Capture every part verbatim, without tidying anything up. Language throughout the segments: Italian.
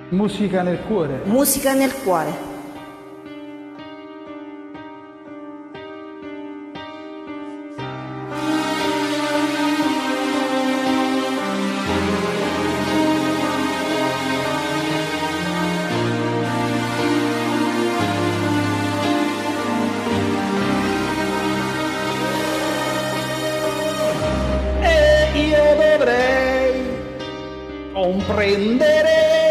Musica nel cuore. Musica nel cuore. E io dovrei comprendere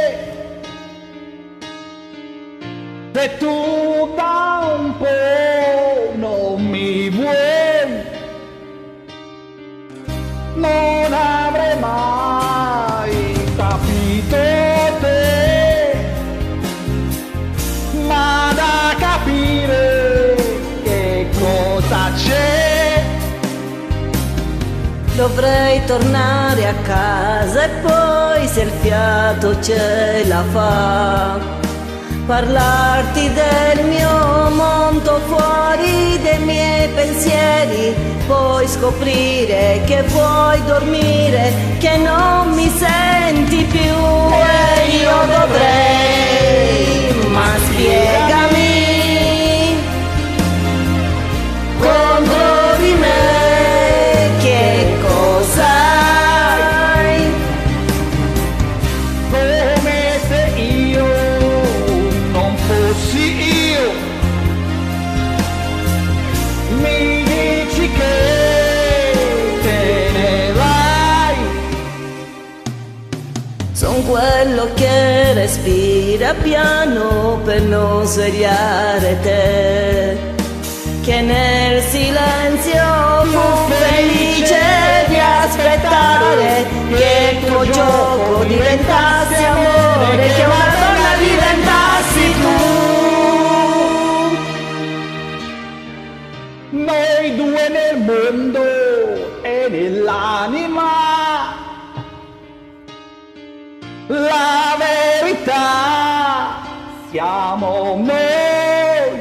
se tu da un po' non mi vuoi, non avrei mai capito te, ma da capire che cosa c'è. Dovrei tornare a casa e poi se il fiato ce la fa parlarti del mio mondo fuori dei miei pensieri, poi scoprire che puoi dormire, che non mi senti più e io dovrei, ma spiegami contro di me che cosa hai, come se io non fossi io, mi dici che te ne vai. son quello che respira piano per non svegliare te, che nel silenzio fu felice di aspettare che il tuo gioco diventasse amore, che una donna diventassi tu. Noi due nel mondo e nell'anima, la verità siamo noi.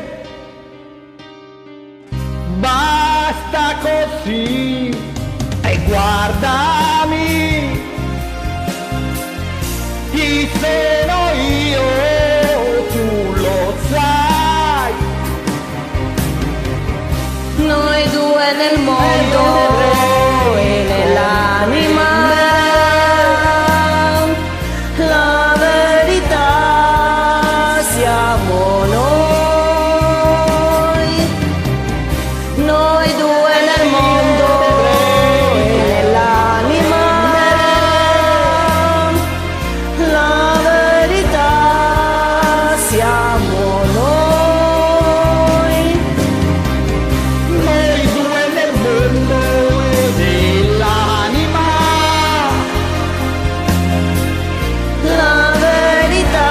Basta così e guardami, chi sono io, tu lo sai. Noi due nel mondo e nell'anima, la verità siamo noi. Noi due nel mondo e nell'anima, la verità siamo noi. Noi due nel mondo e nell'anima, La verità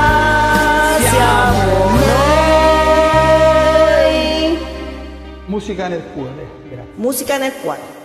siamo noi. musica nel cuore. Grazie. Musica nel cuore.